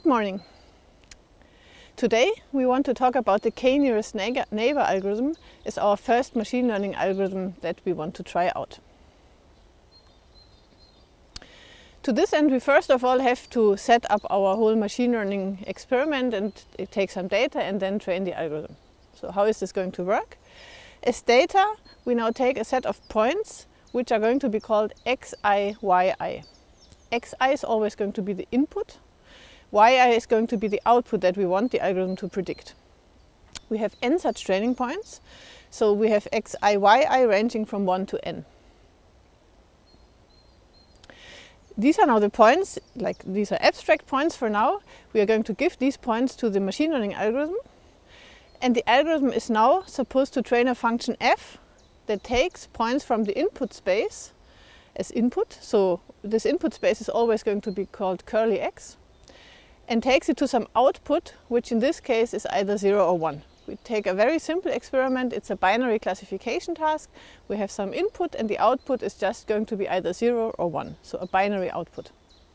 morning. Today we want to talk about the k-nearest neighbor algorithm as our first machine learning algorithm that we want to try out. To this end, we first of all have to set up our whole machine learning experiment and take some data and then train the algorithm. So how is this going to work? As data, we now take a set of points which are going to be called xi, yi. Xi is always going to be the input. Yi is going to be the output that we want the algorithm to predict. We have n such training points, so we have xi, yi ranging from 1 to n. These are now the points, like these are abstract points for now. We are going to give these points to the machine learning algorithm, and the algorithm is now supposed to train a function f that takes points from the input space as input. So this input space is always going to be called curly x, and takes it to some output, which in this case is either 0 or 1. We take a very simple experiment. It's a binary classification task. We have some input and the output is just going to be either 0 or 1, so a binary output.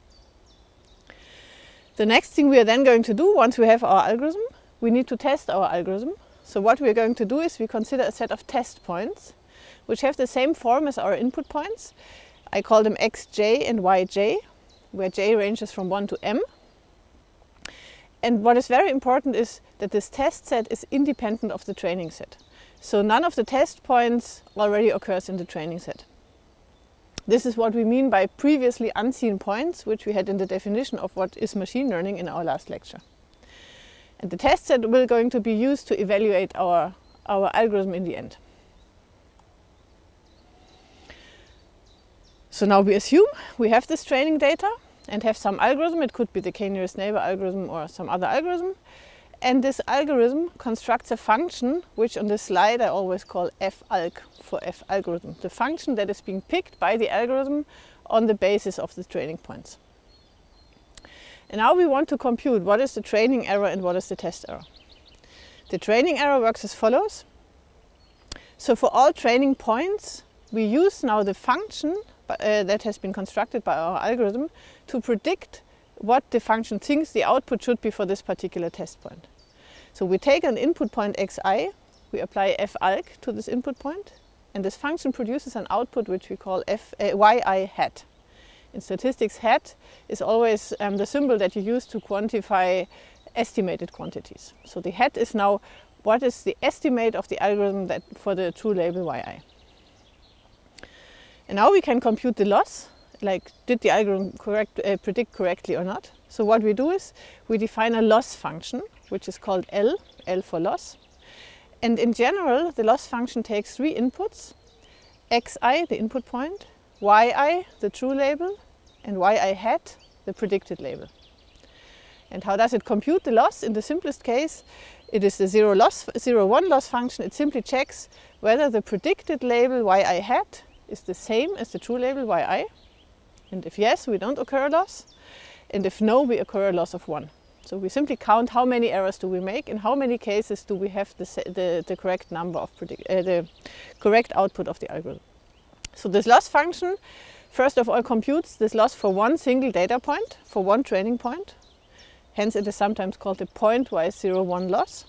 The next thing we are then going to do, once we have our algorithm, we need to test our algorithm. So what we are going to do is we consider a set of test points which have the same form as our input points. I call them xj and yj, where j ranges from 1 to m. And what is very important is that this test set is independent of the training set. So none of the test points already occurs in the training set. This is what we mean by previously unseen points, which we had in the definition of what is machine learning in our last lecture. And the test set will going to be used to evaluate our algorithm in the end. So now we assume we have this training data and have some algorithm. It could be the k-nearest neighbor algorithm or some other algorithm. And this algorithm constructs a function, which on this slide I always call falg for f-algorithm. The function that is being picked by the algorithm on the basis of the training points. And now we want to compute what is the training error and what is the test error. The training error works as follows. So for all training points, we use now the function that has been constructed by our algorithm to predict what the function thinks the output should be for this particular test point. So we take an input point xi, we apply falg to this input point, and this function produces an output which we call yi hat. In statistics, hat is always the symbol that you use to quantify estimated quantities. So the hat is now what is the estimate of the algorithm that for the true label yi. And now we can compute the loss, like did the algorithm predict correctly or not. So what we do is we define a loss function, which is called L for loss. And in general, the loss function takes 3 inputs: xi, the input point, yi, the true label, and yi hat, the predicted label. And how does it compute the loss? In the simplest case, it is the 0-1 loss function. It simply checks whether the predicted label yi hat is the same as the true label yi. And if yes, we don't occur a loss. And if no, we occur a loss of 1. So we simply count how many errors do we make, in how many cases do we have the correct number of the correct output of the algorithm. So this loss function first of all computes this loss for one single data point, for one training point. Hence it is sometimes called the pointwise 0-1 loss.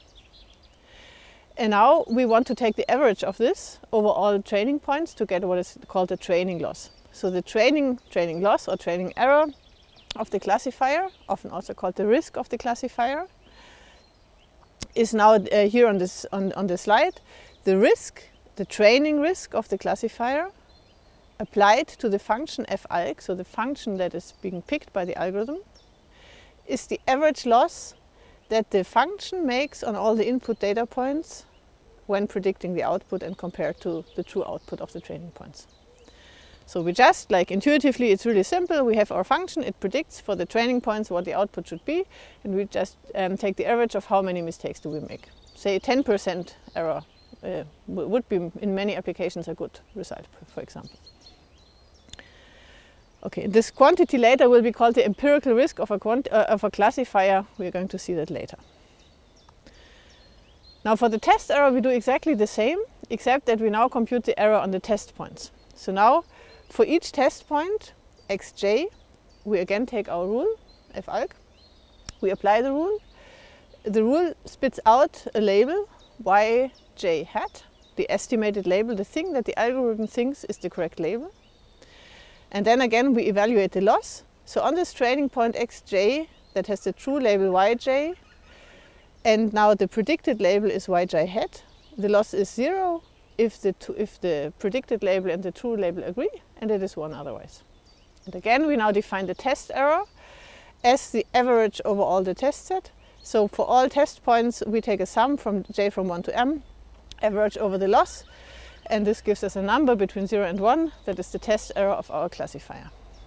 And now we want to take the average of this over all training points to get what is called the training loss. So the training loss or training error of the classifier, often also called the risk of the classifier, is now here on the slide. The risk, the training risk of the classifier applied to the function falg, so the function that is being picked by the algorithm, is the average loss that the function makes on all the input data points when predicting the output and compared to the true output of the training points. So we just, like intuitively, it's really simple. We have our function, it predicts for the training points what the output should be, and we just take the average of how many mistakes do we make. Say 10% error would be in many applications a good result, for example. Okay, this quantity later will be called the empirical risk of a classifier. We're going to see that later. Now for the test error we do exactly the same, except that we now compute the error on the test points. So now for each test point, xj, we again take our rule, falg, we apply the rule. The rule spits out a label, yj hat, the estimated label, the thing that the algorithm thinks is the correct label. And then again we evaluate the loss. So on this training point xj that has the true label yj, and now the predicted label is yj hat, the loss is 0 if the predicted label and the true label agree, and it is 1 otherwise. And again we now define the test error as the average over all the test set. So for all test points we take a sum from j from 1 to m, average over the loss, and this gives us a number between 0 and 1 that is the test error of our classifier.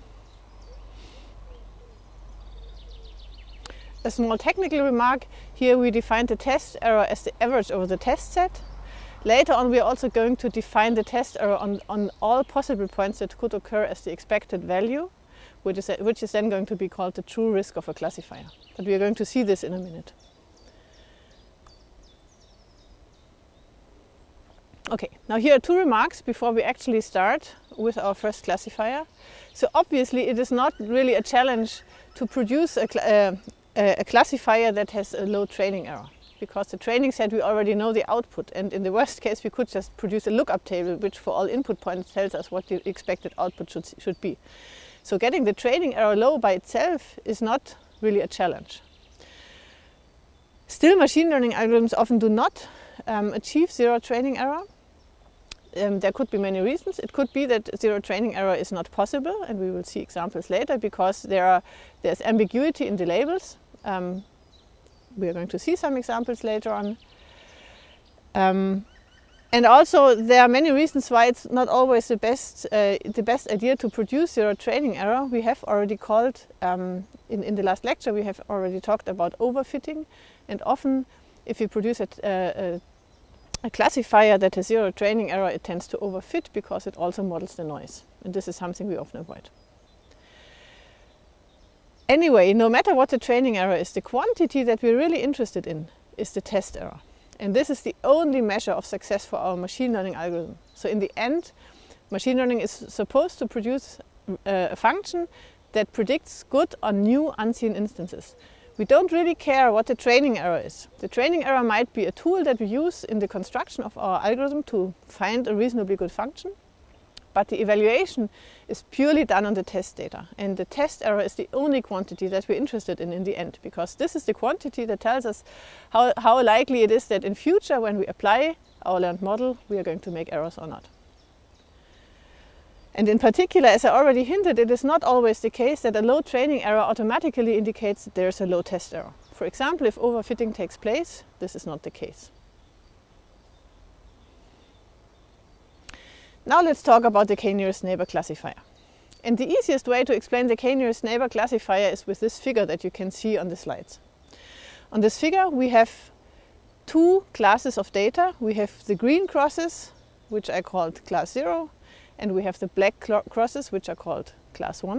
A small technical remark, here we define the test error as the average over the test set. Later on we are also going to define the test error on all possible points that could occur as the expected value, which is then going to be called the true risk of a classifier. But we are going to see this in a minute. Okay, now here are 2 remarks before we actually start with our first classifier. So obviously it is not really a challenge to produce a classifier that has a low training error, because the training set we already know the output, and in the worst case we could just produce a lookup table which for all input points tells us what the expected output should be. So getting the training error low by itself is not really a challenge. Still, machine learning algorithms often do not achieve 0 training error. There could be many reasons. It could be that 0 training error is not possible, and we will see examples later, because there's ambiguity in the labels. We are going to see some examples later on. And also there are many reasons why it's not always the best idea to produce 0 training error. We have already called, in the last lecture, we have already talked about overfitting, and often if you produce a classifier that has 0 training error, it tends to overfit because it also models the noise, and this is something we often avoid. Anyway, no matter what the training error is, the quantity that we're really interested in is the test error. And this is the only measure of success for our machine learning algorithm. So in the end, machine learning is supposed to produce a function that predicts good on new unseen instances. We don't really care what the training error is. The training error might be a tool that we use in the construction of our algorithm to find a reasonably good function, but the evaluation is purely done on the test data, and the test error is the only quantity that we're interested in the end, because this is the quantity that tells us how likely it is that in future, when we apply our learned model, we are going to make errors or not. And in particular, as I already hinted, it is not always the case that a low training error automatically indicates that there's a low test error. For example, if overfitting takes place, this is not the case. Now let's talk about the k-nearest neighbor classifier. And the easiest way to explain the k-nearest neighbor classifier is with this figure that you can see on the slides. On this figure we have 2 classes of data. We have the green crosses, which I called class 0, and we have the black crosses, which are called class 1.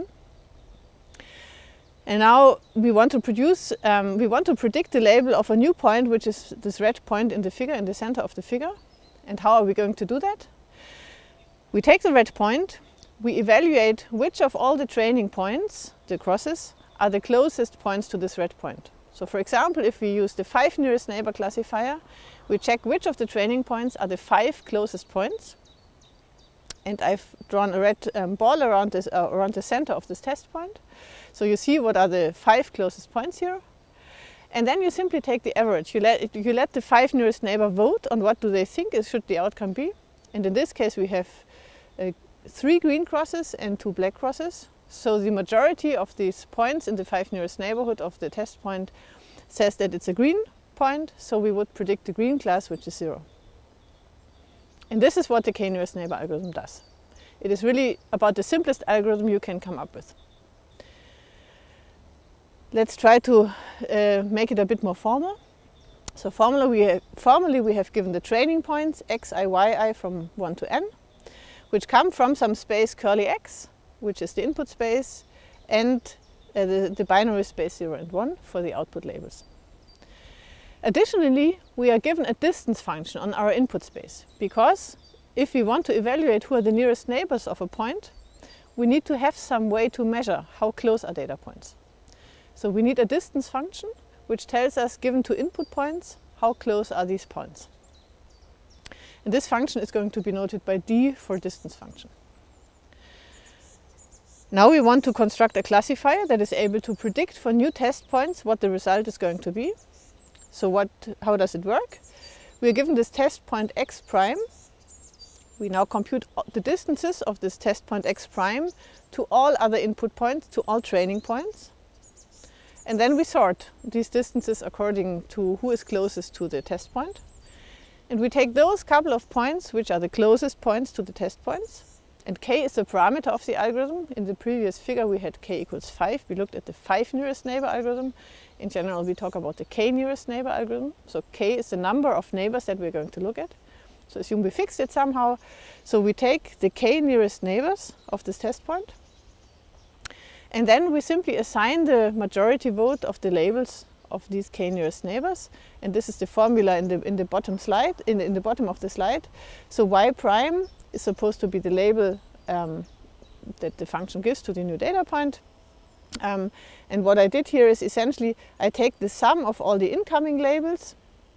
And now we want to predict the label of a new point, which is this red point in the figure, in the center of the figure. And how are we going to do that? We take the red point, we evaluate which of all the training points, the crosses, are the closest points to this red point. So for example, if we use the 5 nearest neighbor classifier, we check which of the training points are the 5 closest points. And I've drawn a red ball around the center of this test point. So you see what are the 5 closest points here. And then you simply take the average. You let the 5 nearest neighbor vote on what do they think should the outcome be. And in this case we have 3 green crosses and 2 black crosses. So the majority of these points in the 5 nearest neighborhood of the test point says that it's a green point, so we would predict the green class, which is 0. And this is what the k-nearest neighbor algorithm does. It is really about the simplest algorithm you can come up with. Let's try to make it a bit more formal. So formally we have given the training points xi, yi from 1 to n, which come from some space curly x, which is the input space, and the binary space 0 and 1 for the output labels. Additionally, we are given a distance function on our input space, because if we want to evaluate who are the nearest neighbors of a point, we need to have some way to measure how close are data points. So we need a distance function which tells us, given two input points, how close are these points. And this function is going to be noted by D for distance function. Now we want to construct a classifier that is able to predict for new test points what the result is going to be. So how does it work? We are given this test point x prime. We now compute the distances of this test point x prime to all other input points, to all training points. And then we sort these distances according to who is closest to the test point. And we take those couple of points which are the closest points to the test points. And k is the parameter of the algorithm. In the previous figure we had k equals 5. We looked at the 5 nearest neighbor algorithm. In general we talk about the k nearest neighbor algorithm. So k is the number of neighbors that we're going to look at. So assume we fixed it somehow. So we take the k nearest neighbors of this test point. And then we simply assign the majority vote of the labels of these k nearest neighbors. And this is the formula in the bottom slide, in the bottom of the slide. So y prime is supposed to be the label that the function gives to the new data point. And what I did here is essentially I take the sum of all the incoming labels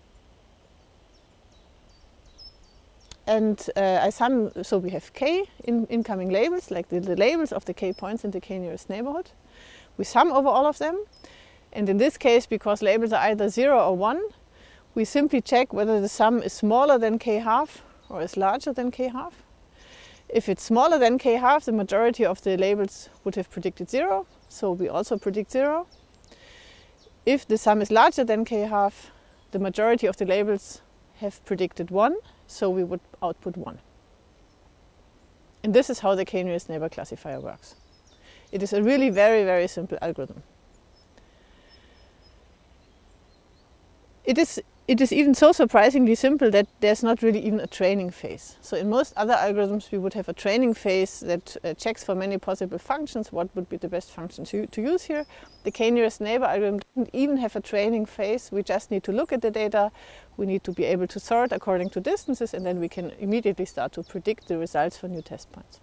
and I sum, so we have k incoming labels, like the labels of the k points in the k nearest neighborhood. We sum over all of them, and in this case, because labels are either 0 or 1, we simply check whether the sum is smaller than k half or is larger than k half. If it's smaller than k half, the majority of the labels would have predicted 0, so we also predict 0. If the sum is larger than k half, the majority of the labels have predicted 1, so we would output 1. And this is how the k nearest neighbor classifier works. It is a really very, very simple algorithm. It is even so surprisingly simple that there's not really even a training phase. So in most other algorithms we would have a training phase that checks for many possible functions, what would be the best function to use here. The k nearest neighbor algorithm doesn't even have a training phase. We just need to look at the data, we need to be able to sort according to distances, and then we can immediately start to predict the results for new test points.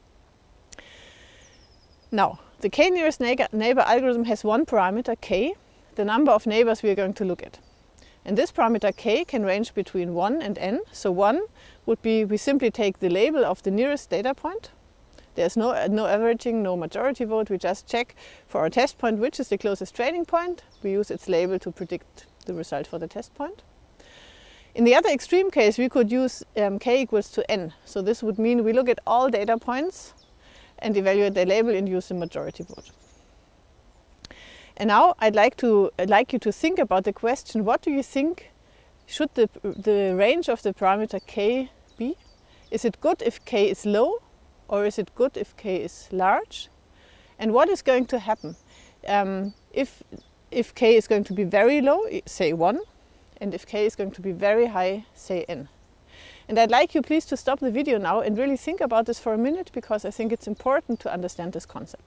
Now, the k nearest neighbor algorithm has one parameter, k, the number of neighbors we are going to look at. And this parameter k can range between 1 and n. So 1 would be, we simply take the label of the nearest data point. There's no averaging, no majority vote. We just check for our test point which is the closest training point. We use its label to predict the result for the test point. In the other extreme case, we could use k equals to n. So this would mean we look at all data points and evaluate their label and use the majority vote. And now I'd like you to think about the question, what do you think should the range of the parameter k be? Is it good if k is low, or is it good if k is large? And what is going to happen if k is going to be very low, say 1, and if k is going to be very high, say n? And I'd like you please to stop the video now and really think about this for a minute, because I think it's important to understand this concept.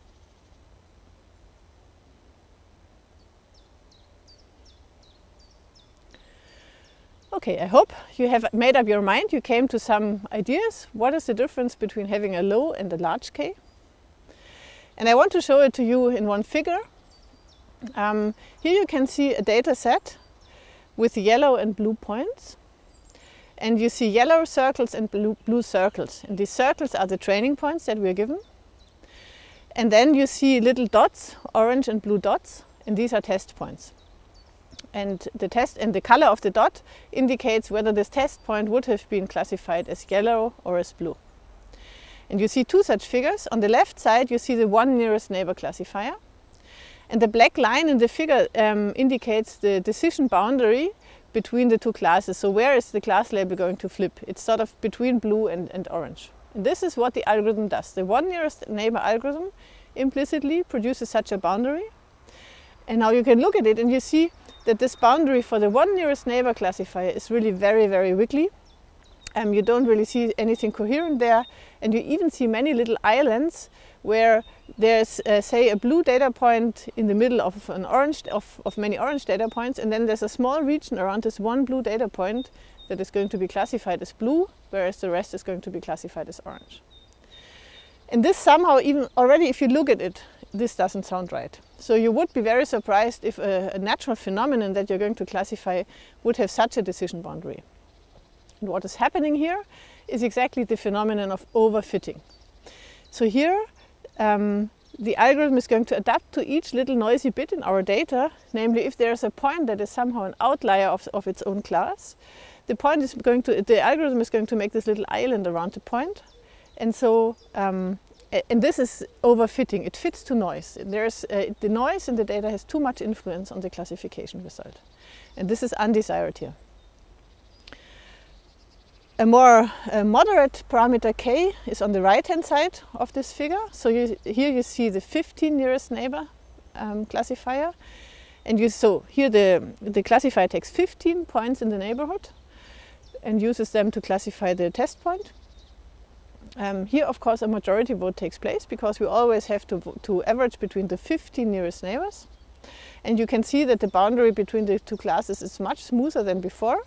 Okay, I hope you have made up your mind, you came to some ideas. What is the difference between having a low and a large k? And I want to show it to you in one figure. Here you can see a data set with yellow and blue points. And you see yellow circles and blue circles. And these circles are the training points that we are given. And then you see little dots, orange and blue dots, and these are test points. And the color of the dot indicates whether this test point would have been classified as yellow or as blue. And you see two such figures. On the left side you see the one nearest neighbor classifier. And the black line in the figure indicates the decision boundary between the two classes. So where is the class label going to flip? It's sort of between blue and orange. And this is what the algorithm does. The one nearest neighbor algorithm implicitly produces such a boundary. And now you can look at it and you see that this boundary for the one nearest neighbor classifier is really very, very wiggly. You don't really see anything coherent there, and you even see many little islands where there's, say, a blue data point in the middle of many orange data points, and then there's a small region around this one blue data point that is going to be classified as blue, whereas the rest is going to be classified as orange. And this somehow, even already if you look at it, this doesn't sound right. So you would be very surprised if a natural phenomenon that you're going to classify would have such a decision boundary. And what is happening here is exactly the phenomenon of overfitting. So here the algorithm is going to adapt to each little noisy bit in our data, namely if there's a point that is somehow an outlier of its own class, the algorithm is going to make this little island around the point. And so and this is overfitting. It fits to noise. The noise in the data has too much influence on the classification result. And this is undesired here. A more moderate parameter k is on the right-hand side of this figure. So here you see the 15 nearest neighbor classifier. And so here the classifier takes 15 points in the neighborhood and uses them to classify the test point. Here, of course, a majority vote takes place because we always have to average between the 15 nearest neighbors. And you can see that the boundary between the two classes is much smoother than before.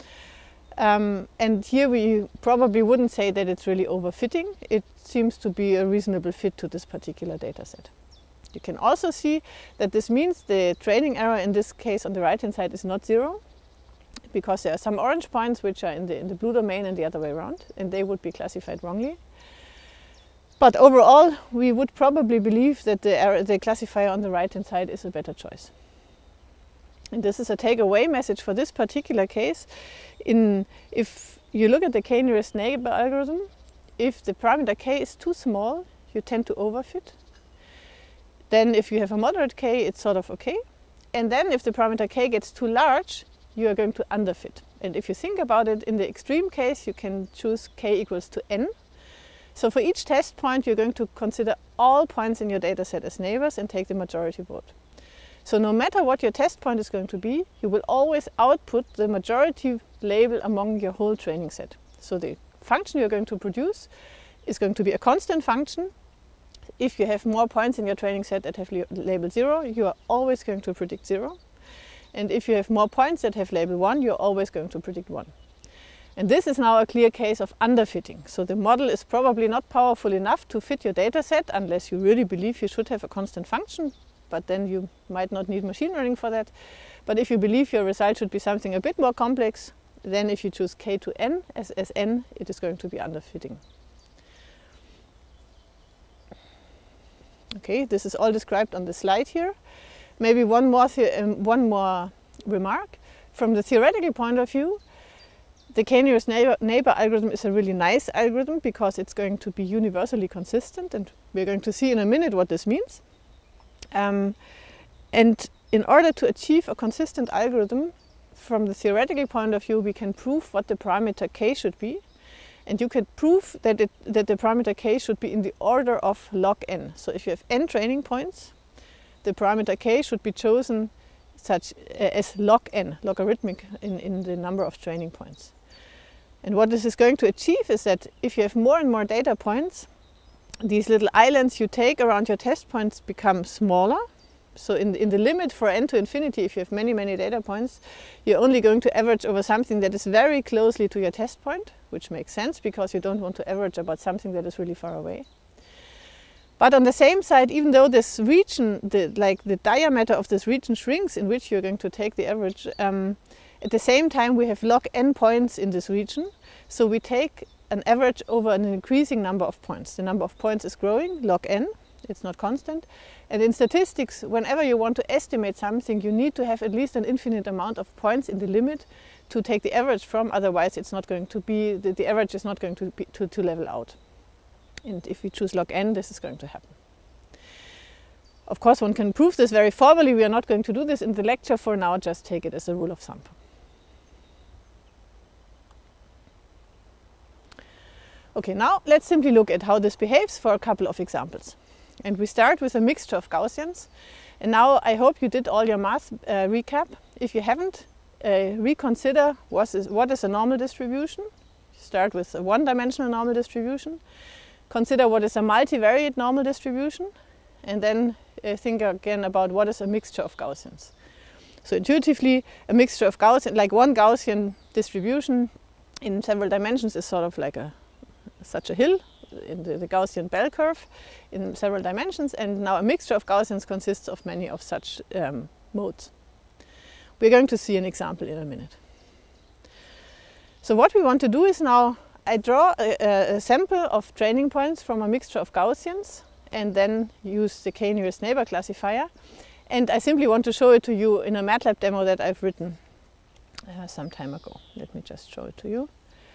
And here we probably wouldn't say that it's really overfitting. It seems to be a reasonable fit to this particular data set. You can also see that this means the training error in this case on the right-hand side is not 0, because there are some orange points which are in the blue domain and the other way around, and they would be classified wrongly. But overall, we would probably believe that the classifier on the right-hand side is a better choice. And this is a takeaway message for this particular case. If you look at the k nearest neighbor algorithm, if the parameter k is too small, you tend to overfit. Then if you have a moderate k, it's sort of okay. And then if the parameter k gets too large, you are going to underfit. And if you think about it, in the extreme case, you can choose k equals to n. So for each test point, you're going to consider all points in your data set as neighbors and take the majority vote. So no matter what your test point is going to be, you will always output the majority label among your whole training set. So the function you're going to produce is going to be a constant function. If you have more points in your training set that have label 0, you are always going to predict 0. And if you have more points that have label 1, you're always going to predict 1. And this is now a clear case of underfitting. So the model is probably not powerful enough to fit your data set unless you really believe you should have a constant function. But then you might not need machine learning for that. But if you believe your result should be something a bit more complex, then if you choose k to n as n, it is going to be underfitting. Okay, this is all described on the slide here. Maybe one more remark. From the theoretical point of view, the k nearest neighbor algorithm is a really nice algorithm because it's going to be universally consistent, and we're going to see in a minute what this means. And in order to achieve a consistent algorithm, from the theoretical point of view, we can prove what the parameter k should be. And you can prove that the parameter k should be in the order of log n. So if you have n training points, the parameter k should be chosen such as log n, logarithmic in the number of training points. And what this is going to achieve is that if you have more and more data points, these little islands you take around your test points become smaller. So in the limit for n to infinity, if you have many, many data points, you're only going to average over something that is very closely to your test point, which makes sense because you don't want to average about something that is really far away. But on the same side, even though this region, the diameter of this region shrinks in which you're going to take the average, at the same time we have log n points in this region. So we take an average over an increasing number of points. The number of points is growing, log n, it's not constant. And in statistics, whenever you want to estimate something, you need to have at least an infinite amount of points in the limit to take the average from, otherwise it's not going to be, the average is not going to be to level out. And if we choose log n, this is going to happen. Of course, one can prove this very formally. We are not going to do this in the lecture for now, just take it as a rule of thumb. Okay, now let's simply look at how this behaves for a couple of examples. And we start with a mixture of Gaussians. And now I hope you did all your math recap. If you haven't, reconsider what is a normal distribution. Start with a one-dimensional normal distribution. Consider what is a multivariate normal distribution. And then think again about what is a mixture of Gaussians. So intuitively, a mixture of Gaussian, like one Gaussian distribution in several dimensions, is sort of like such a hill the Gaussian bell curve in several dimensions, and now a mixture of Gaussians consists of many of such modes. We're going to see an example in a minute. So what we want to do is now I draw a sample of training points from a mixture of Gaussians and then use the k-nearest neighbor classifier. And I simply want to show it to you in a MATLAB demo that I've written some time ago. Let me just show it to you.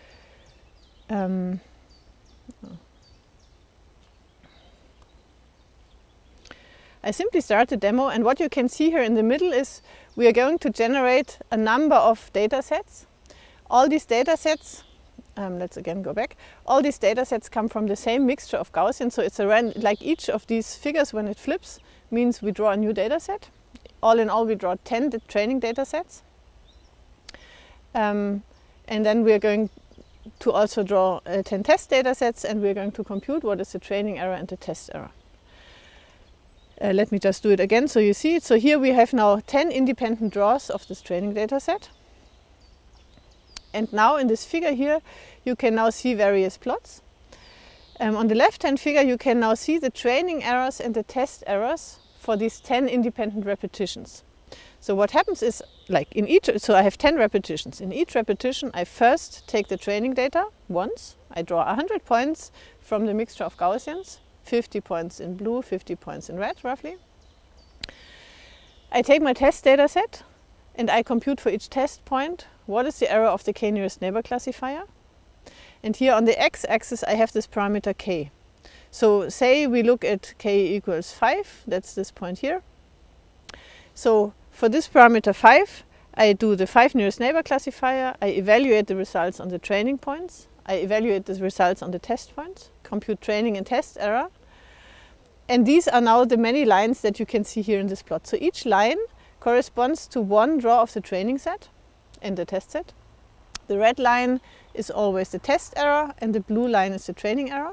I simply start the demo, and what you can see here in the middle is we are going to generate a number of data sets. All these data sets, let's again go back, all these data sets come from the same mixture of Gaussian, so it's like each of these figures when it flips means we draw a new data set. All in all we draw 10 training data sets. And then we are going to also draw 10 test data sets, and we are going to compute what is the training error and the test error. Let me just do it again so you see it. So here we have now 10 independent draws of this training data set. And now in this figure here you can now see various plots. On the left hand figure you can now see the training errors and the test errors for these 10 independent repetitions. So what happens is, like in each, so I have 10 repetitions. In each repetition I first take the training data once. I draw 100 points from the mixture of Gaussians, 50 points in blue, 50 points in red roughly. I take my test data set and I compute for each test point what is the error of the k-nearest neighbor classifier. And here on the x-axis I have this parameter k. So say we look at k equals 5, that's this point here. So for this parameter 5, I do the 5 nearest neighbor classifier, I evaluate the results on the training points, I evaluate the results on the test points, compute training and test error. And these are now the many lines that you can see here in this plot. So each line corresponds to one draw of the training set and the test set. The red line is always the test error and the blue line is the training error.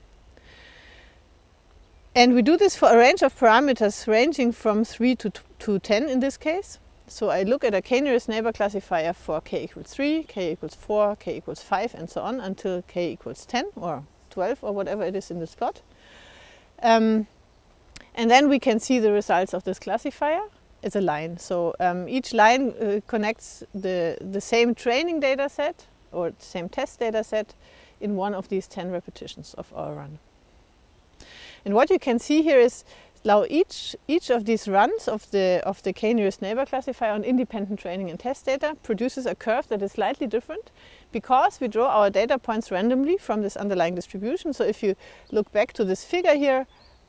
And we do this for a range of parameters ranging from 3 to 10 in this case. So I look at a k-nearest neighbor classifier for k equals 3, k equals 4, k equals 5 and so on until k equals 10 or 12 or whatever it is in this plot. And then we can see the results of this classifier as a line. So each line connects the same training data set or the same test data set in one of these 10 repetitions of our run. And what you can see here is now each of these runs of the k-nearest neighbor classifier on independent training and test data produces a curve that is slightly different because we draw our data points randomly from this underlying distribution. So if you look back to this figure here,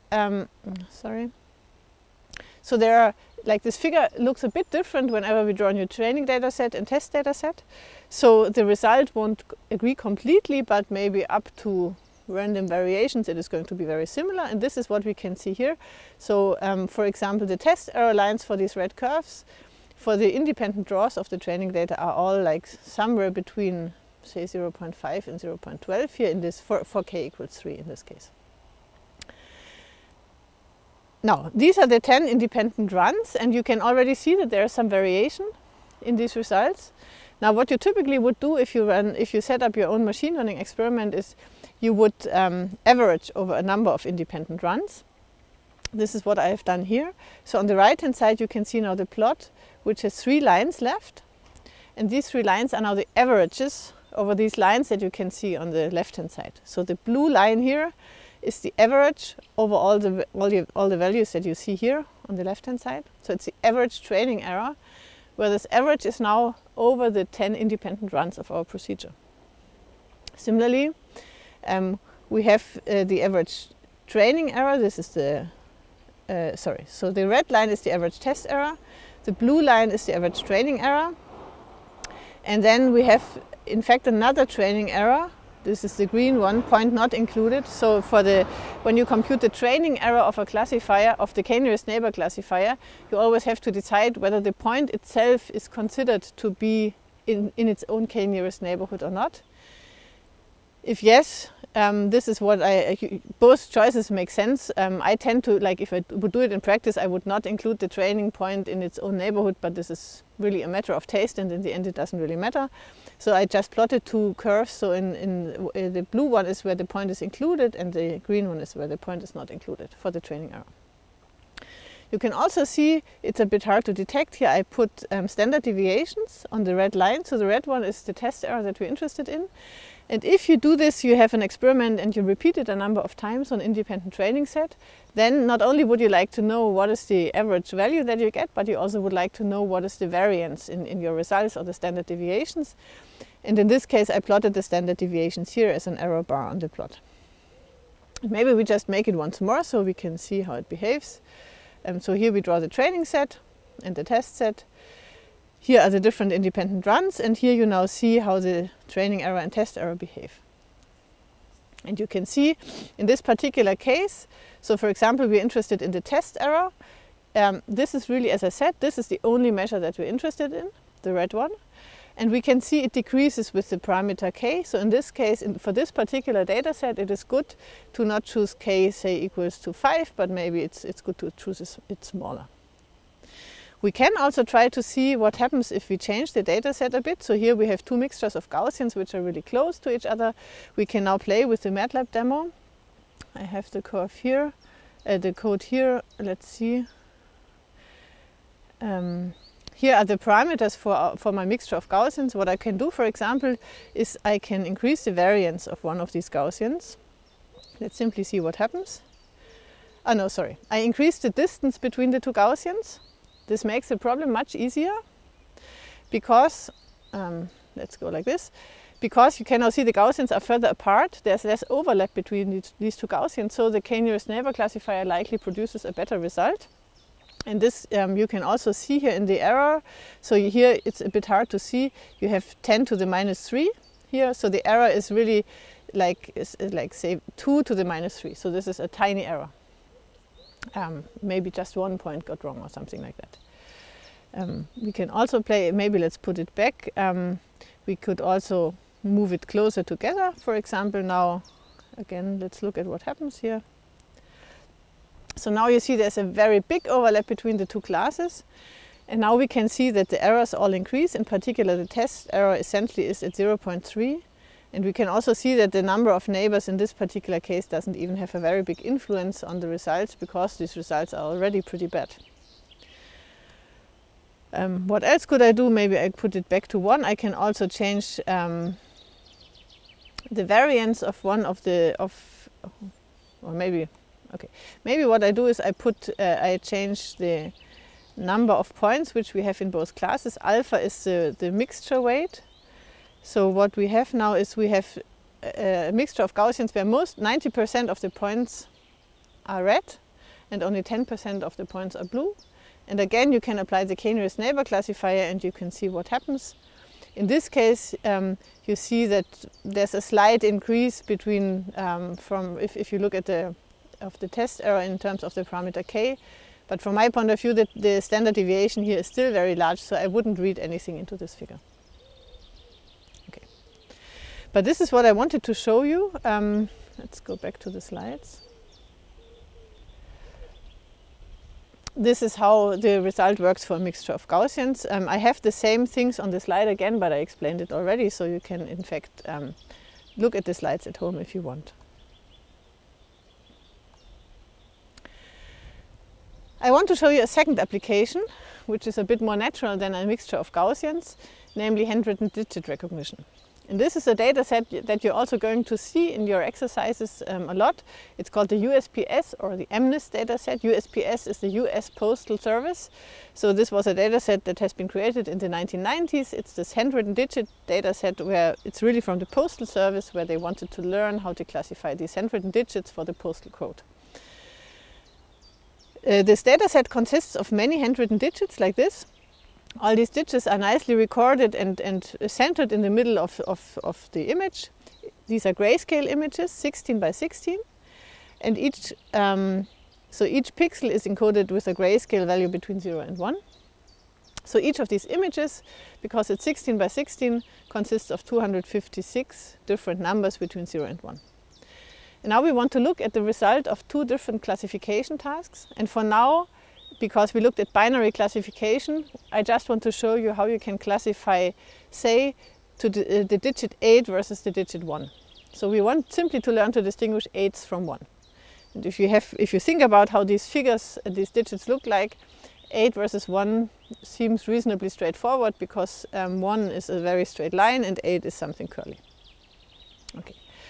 so there are, like this figure looks a bit different whenever we draw a new training data set and test data set. So the result won't agree completely, but maybe up to random variations it is going to be very similar, and this is what we can see here. So for example, the test error lines for these red curves for the independent draws of the training data are all like somewhere between say 0.5 and 0.12 here in this for k equals 3 in this case. Now these are the 10 independent runs, and you can already see that there is some variation in these results. Now what you typically would do if you set up your own machine learning experiment is you would average over a number of independent runs. This is what I have done here. So on the right hand side you can see now the plot which has 3 lines left, and these 3 lines are now the averages over these lines that you can see on the left hand side. So the blue line here is the average over all the values that you see here on the left hand side. So it's the average training error, where this average is now over the 10 independent runs of our procedure. Similarly, we have the average training error. This is the, so the red line is the average test error, the blue line is the average training error, and then we have in fact another training error. This is the green one, point not included. So for when you compute the training error of a classifier, of the k-nearest neighbor classifier, you always have to decide whether the point itself is considered to be in its own k-nearest neighborhood or not. If yes, this is what both choices make sense. I tend to, like, if I would do it in practice, I would not include the training point in its own neighborhood, but this is really a matter of taste, and in the end it doesn't really matter. So I just plotted two curves. So in the blue one is where the point is included, and the green one is where the point is not included for the training error. You can also see it's a bit hard to detect here. I put standard deviations on the red line. So the red one is the test error that we're interested in. And if you do this, you have an experiment and you repeat it a number of times on independent training set, then not only would you like to know what is the average value that you get, but you also would like to know what is the variance in your results or the standard deviations. And in this case, I plotted the standard deviations here as an error bar on the plot. Maybe we just make it once more so we can see how it behaves. So here we draw the training set and the test set. Here are the different independent runs, and here you now see how the training error and test error behave. And you can see in this particular case, so for example, we're interested in the test error. This is really, as I said, this is the only measure that we're interested in, the red one. And we can see it decreases with the parameter k. So in this case, for this particular data set, it is good to not choose k, say, equals to 5, but maybe it's good to choose it smaller. We can also try to see what happens if we change the data set a bit. So here we have two mixtures of Gaussians which are really close to each other. We can now play with the MATLAB demo. I have the curve here, the code here. Let's see. Here are the parameters for my mixture of Gaussians. What I can do, for example, is I can increase the variance of one of these Gaussians. Let's simply see what happens. Oh no, sorry. I increased the distance between the two Gaussians. This makes the problem much easier because, let's go like this, because you can now see the Gaussians are further apart. There's less overlap between these two Gaussians, so the k-nearest neighbor classifier likely produces a better result. And this you can also see here in the error. So here it's a bit hard to see. You have 10 to the minus 3 here. So the error is really like say 2 to the minus 3. So this is a tiny error. Maybe just 1 point got wrong or something like that. We can also play, maybe let's put it back. We could also move it closer together. For example, now again, let's look at what happens here. So now you see there's a very big overlap between the two classes. And now we can see that the errors all increase. In particular, the test error essentially is at 0.3. And we can also see that the number of neighbors in this particular case doesn't even have a very big influence on the results because these results are already pretty bad. What else could I do? Maybe I put it back to 1. I can also change the variance of one of the, or maybe, okay. Maybe what I do is I change the number of points which we have in both classes. Alpha is the mixture weight. So what we have now is we have a mixture of Gaussians where 90% of the points are red and only 10% of the points are blue. And again, you can apply the k-nearest neighbor classifier and you can see what happens. In this case, you see that there's a slight increase between if you look at the test error in terms of the parameter k. But from my point of view, the standard deviation here is still very large, so I wouldn't read anything into this figure. Okay. But this is what I wanted to show you. Let's go back to the slides. This is how the result works for a mixture of Gaussians. I have the same things on the slide again, but I explained it already, so you can in fact look at the slides at home if you want. I want to show you a second application, which is a bit more natural than a mixture of Gaussians, namely handwritten digit recognition. And this is a data set that you're also going to see in your exercises a lot. It's called the USPS or the MNIST data set. USPS is the US Postal Service. So this was a data set that has been created in the 1990s. It's this handwritten digit data set where it's really from the Postal Service where they wanted to learn how to classify these handwritten digits for the postal code. This data set consists of many handwritten digits like this. All these digits are nicely recorded and centered in the middle of the image. These are grayscale images, 16 by 16. And each pixel is encoded with a grayscale value between 0 and 1. So each of these images, because it's 16 by 16, consists of 256 different numbers between 0 and 1. And now we want to look at the result of two different classification tasks. And for now, because we looked at binary classification, I just want to show you how you can classify, say, to the digit 8 versus the digit 1. So we want simply to learn to distinguish 8s from 1. And if you think about how these figures, these digits look like, 8 versus 1 seems reasonably straightforward because 1 is a very straight line and 8 is something curly. Okay.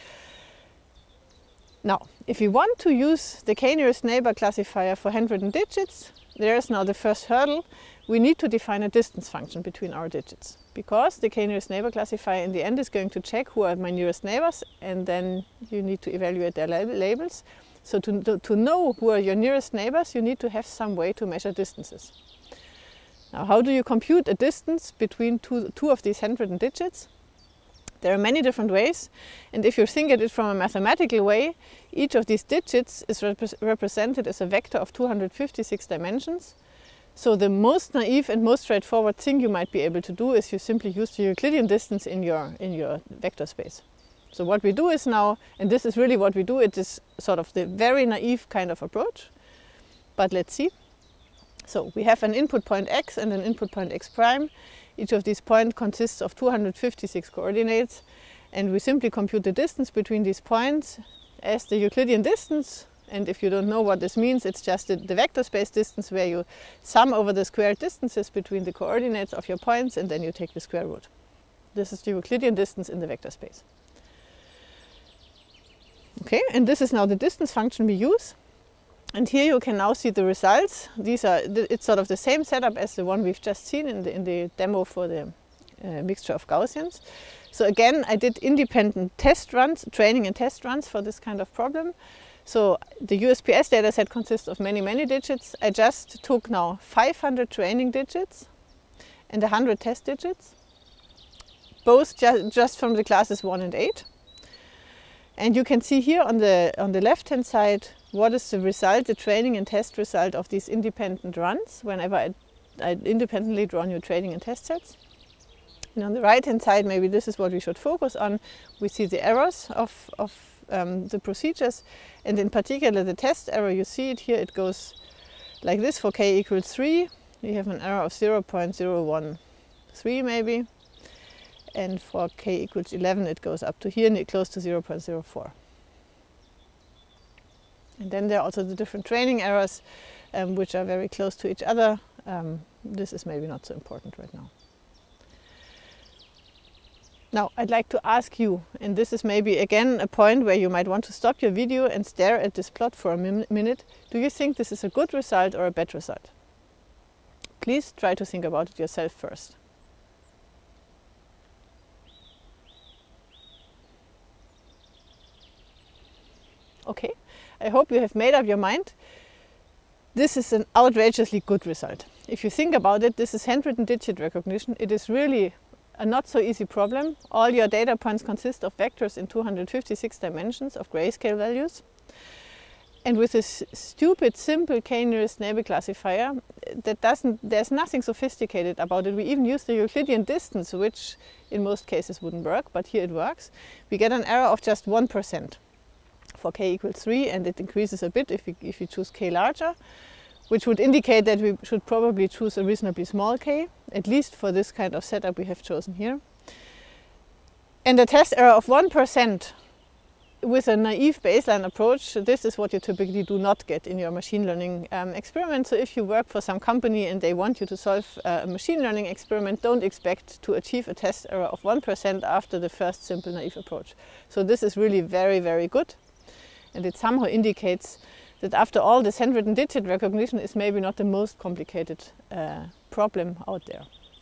Now, if we want to use the k-nearest neighbor classifier for handwritten digits, there's now the first hurdle. We need to define a distance function between our digits, because the k-nearest neighbor classifier in the end is going to check who are my nearest neighbors, and then you need to evaluate their labels. So to know who are your nearest neighbors, you need to have some way to measure distances. Now, how do you compute a distance between two of these handwritten digits? There are many different ways, and if you think at it from a mathematical way, each of these digits is represented as a vector of 256 dimensions. So the most naive and most straightforward thing you might be able to do is you simply use the Euclidean distance in your vector space. So what we do is now, and this is really what we do, it is sort of the very naive kind of approach, but let's see. So we have an input point x and an input point x prime. Each of these points consists of 256 coordinates, and we simply compute the distance between these points as the Euclidean distance. And if you don't know what this means, it's just the vector space distance where you sum over the squared distances between the coordinates of your points, and then you take the square root. This is the Euclidean distance in the vector space. Okay, and this is now the distance function we use. And here you can now see the results. It's sort of the same setup as the one we've just seen in the demo for the mixture of Gaussians. So again, I did independent test runs, training and test runs for this kind of problem. So the USPS dataset consists of many, many digits. I just took now 500 training digits and 100 test digits, both just from the classes 1 and 8. And you can see here on the left-hand side what is the result, the training and test result of these independent runs whenever I independently draw new training and test sets. And on the right-hand side, maybe this is what we should focus on. We see the errors of the procedures, and in particular the test error. You see it here, it goes like this. For k equals 3, you have an error of 0.013 maybe. And for k equals 11, it goes up to here, close to 0.04. And then there are also the different training errors, which are very close to each other. This is maybe not so important right now. Now, I'd like to ask you, and this is maybe again a point where you might want to stop your video and stare at this plot for a minute. Do you think this is a good result or a bad result? Please try to think about it yourself first. Okay, I hope you have made up your mind. This is an outrageously good result. If you think about it, this is handwritten digit recognition. It is really a not so easy problem. All your data points consist of vectors in 256 dimensions of grayscale values. And with this stupid, simple k-nearest neighbor classifier, there's nothing sophisticated about it. We even use the Euclidean distance, which in most cases wouldn't work, but here it works. We get an error of just 1%. For k equals 3, and it increases a bit if you choose k larger, which would indicate that we should probably choose a reasonably small k, at least for this kind of setup we have chosen here. And a test error of 1% with a naive baseline approach, this is what you typically do not get in your machine learning experiment. So if you work for some company and they want you to solve a machine learning experiment, don't expect to achieve a test error of 1% after the first simple naive approach. So this is really very, very good. And it somehow indicates that after all, this handwritten digit recognition is maybe not the most complicated problem out there.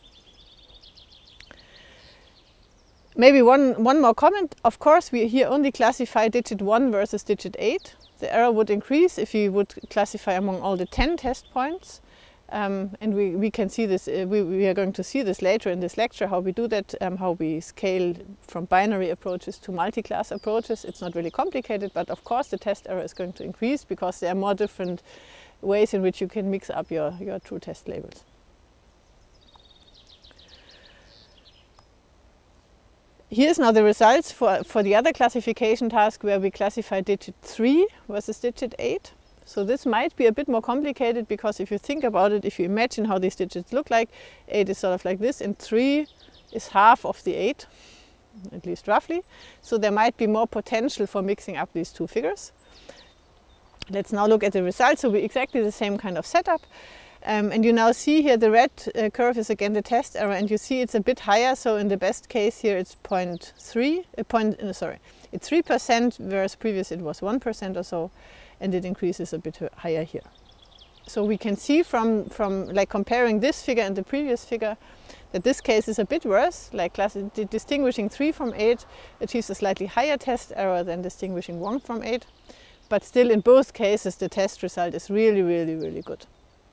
Maybe one more comment. Of course, we here only classify digit 1 versus digit 8. The error would increase if you would classify among all the 10 test points. And we can see this, we are going to see this later in this lecture, how we do that, how we scale from binary approaches to multi-class approaches. It's not really complicated, but of course the test error is going to increase because there are more different ways in which you can mix up your true test labels. Here's now the results for the other classification task where we classify digit 3 versus digit 8. So this might be a bit more complicated because if you think about it, if you imagine how these digits look like, 8 is sort of like this and 3 is half of the 8, at least roughly. So there might be more potential for mixing up these two figures. Let's now look at the results. So we exactly the same kind of setup. And you now see here the red curve is again the test error, and you see it's a bit higher. So in the best case here it's 0.3, it's 3%, whereas previous it was 1% or so, and it increases a bit higher here. So we can see from like comparing this figure and the previous figure that this case is a bit worse. Like distinguishing 3 from 8 achieves a slightly higher test error than distinguishing 1 from 8. But still in both cases the test result is really, really, really good.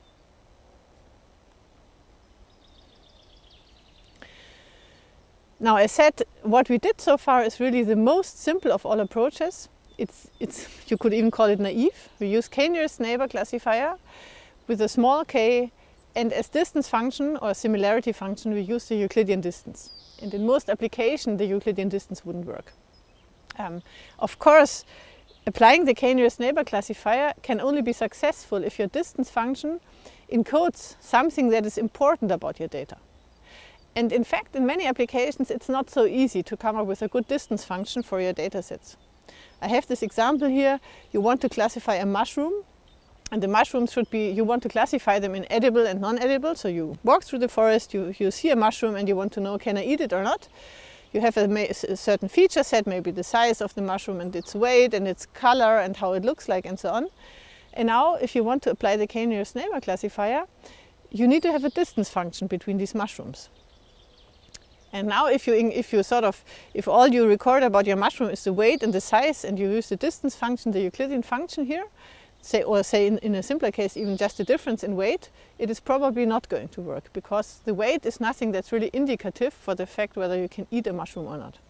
Now, as said, what we did so far is really the most simple of all approaches. You could even call it naive. We use k-nearest neighbor classifier with a small k, and as distance function or similarity function we use the Euclidean distance. And in most applications the Euclidean distance wouldn't work. Of course, applying the k-nearest neighbor classifier can only be successful if your distance function encodes something that is important about your data. And in fact, in many applications, it's not so easy to come up with a good distance function for your data sets. I have this example here. You want to classify a mushroom, and the mushrooms should be, you want to classify them in edible and non-edible. So you walk through the forest, you see a mushroom, and you want to know, can I eat it or not? You have a certain feature set, maybe the size of the mushroom and its weight and its color and how it looks like and so on. And now, if you want to apply the k-nearest neighbor classifier, you need to have a distance function between these mushrooms. And now if all you record about your mushroom is the weight and the size, and you use the distance function, the Euclidean function here, say in a simpler case even just the difference in weight, it is probably not going to work, because the weight is nothing that's really indicative for the fact whether you can eat a mushroom or not.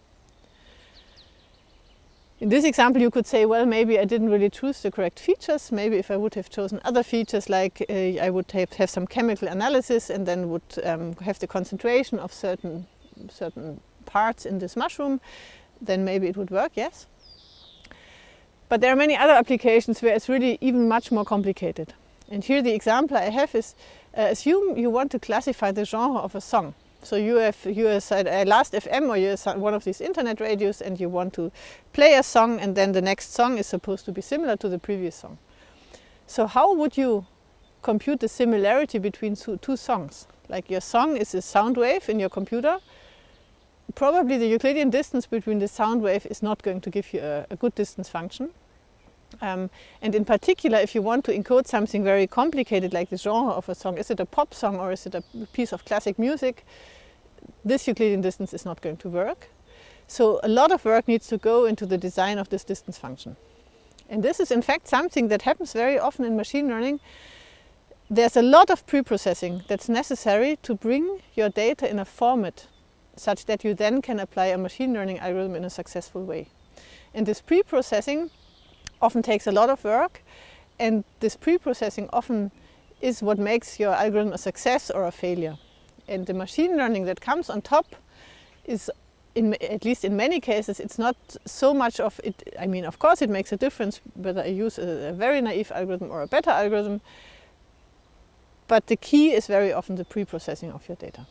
In this example you could say, well, maybe I didn't really choose the correct features. Maybe if I would have chosen other features, like I would have some chemical analysis and then would have the concentration of certain parts in this mushroom, then maybe it would work, yes. But there are many other applications where it's really even much more complicated. And here the example I have is, assume you want to classify the genre of a song. So you're a Last FM, or you're one of these internet radios, and you want to play a song, and then the next song is supposed to be similar to the previous song. So how would you compute the similarity between two songs? Like your song is a sound wave in your computer. Probably the Euclidean distance between the sound wave is not going to give you a good distance function. And in particular, if you want to encode something very complicated like the genre of a song, is it a pop song or is it a piece of classic music, this Euclidean distance is not going to work. So a lot of work needs to go into the design of this distance function. And this is in fact something that happens very often in machine learning. There's a lot of pre-processing that's necessary to bring your data in a format such that you then can apply a machine learning algorithm in a successful way. And this pre-processing often takes a lot of work, and this pre-processing often is what makes your algorithm a success or a failure. And the machine learning that comes on top is, at least in many cases, it's not so much of it. I mean, of course it makes a difference whether I use a very naive algorithm or a better algorithm, but the key is very often the pre-processing of your data.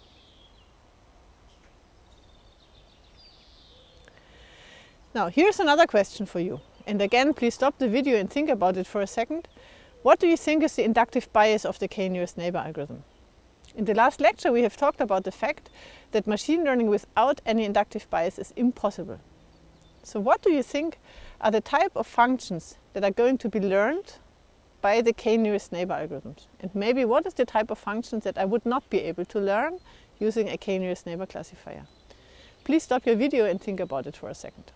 Now, here's another question for you. And again, please stop the video and think about it for a second. What do you think is the inductive bias of the k-nearest neighbor algorithm? In the last lecture, we have talked about the fact that machine learning without any inductive bias is impossible. So what do you think are the type of functions that are going to be learned by the k-nearest neighbor algorithms? And maybe what is the type of functions that I would not be able to learn using a k-nearest neighbor classifier? Please stop your video and think about it for a second.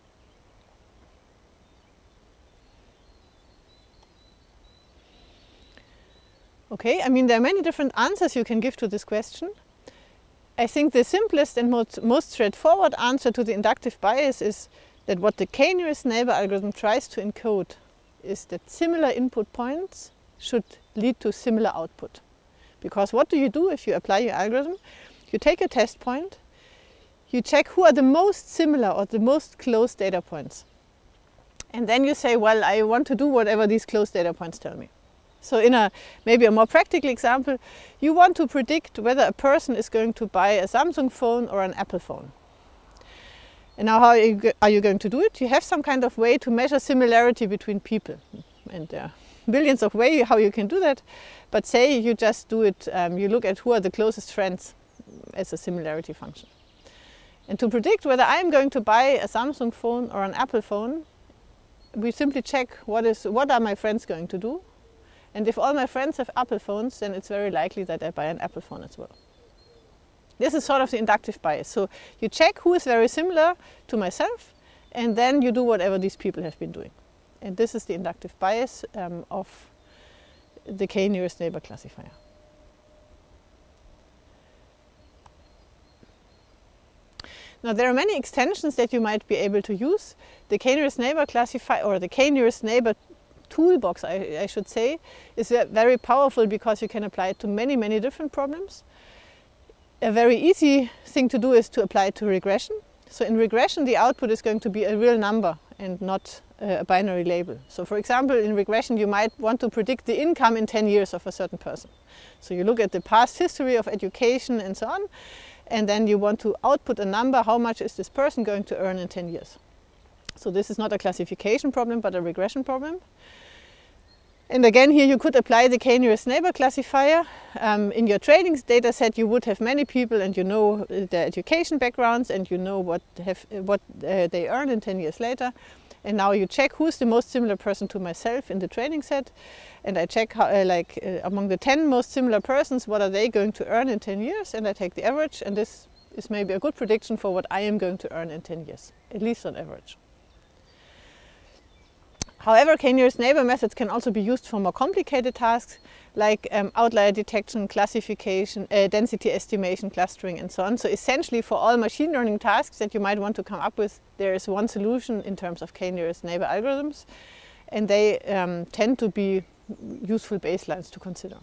Okay, I mean, there are many different answers you can give to this question. I think the simplest and most straightforward answer to the inductive bias is that what the k-nearest neighbor algorithm tries to encode is that similar input points should lead to similar output. Because what do you do if you apply your algorithm? You take a test point, you check who are the most similar or the most close data points. And then you say, well, I want to do whatever these close data points tell me. So in maybe a more practical example, you want to predict whether a person is going to buy a Samsung phone or an Apple phone. And now how are you going to do it? You have some kind of way to measure similarity between people. And there are billions of ways how you can do that. But say you just do it, you look at who are the closest friends as a similarity function. And to predict whether I'm going to buy a Samsung phone or an Apple phone, we simply check what are my friends going to do. And if all my friends have Apple phones, then it's very likely that I buy an Apple phone as well. This is sort of the inductive bias. So you check who is very similar to myself, and then you do whatever these people have been doing. And this is the inductive bias of the k-nearest neighbor classifier. Now there are many extensions that you might be able to use. The k-nearest neighbor classifier, or the k-nearest neighbor toolbox, I should say, is very powerful because you can apply it to many, many different problems. A very easy thing to do is to apply it to regression. So in regression, the output is going to be a real number and not a binary label. So for example, in regression, you might want to predict the income in 10 years of a certain person. So you look at the past history of education and so on, and then you want to output a number, how much is this person going to earn in 10 years. So this is not a classification problem, but a regression problem. And again, here you could apply the k-nearest neighbor classifier. In your training data set, you would have many people, and you know their education backgrounds, and you know what they earn in 10 years later. And now you check who is the most similar person to myself in the training set. And I check how, among the 10 most similar persons, what are they going to earn in 10 years? And I take the average, and this is maybe a good prediction for what I am going to earn in 10 years, at least on average. However, k-nearest neighbor methods can also be used for more complicated tasks like outlier detection, classification, density estimation, clustering, and so on. So essentially for all machine learning tasks that you might want to come up with, there is one solution in terms of k-nearest neighbor algorithms, and they tend to be useful baselines to consider.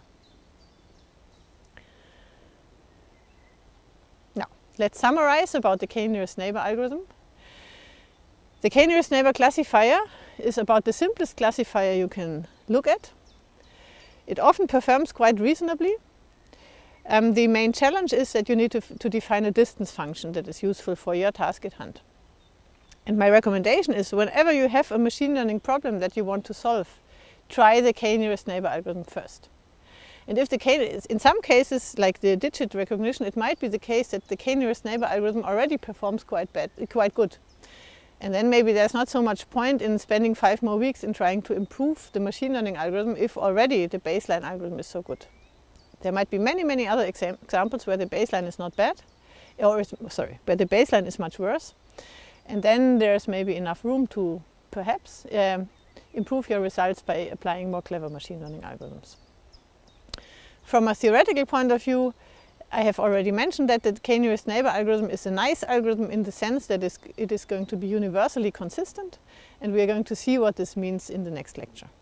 Now, let's summarize about the k-nearest neighbor algorithm. The k-nearest neighbor classifier is about the simplest classifier you can look at. It often performs quite reasonably. The main challenge is that you need to define a distance function that is useful for your task at hand. And my recommendation is whenever you have a machine learning problem that you want to solve, try the k-nearest neighbor algorithm first. And if in some cases, like the digit recognition, it might be the case that the k-nearest neighbor algorithm already performs quite good. And then maybe there's not so much point in spending 5 more weeks in trying to improve the machine learning algorithm if already the baseline algorithm is so good. There might be many, many other examples where the baseline is not bad, where the baseline is much worse. And then there's maybe enough room to perhaps improve your results by applying more clever machine learning algorithms. From a theoretical point of view, I have already mentioned that the k-nearest neighbor algorithm is a nice algorithm in the sense that it is going to be universally consistent, and we are going to see what this means in the next lecture.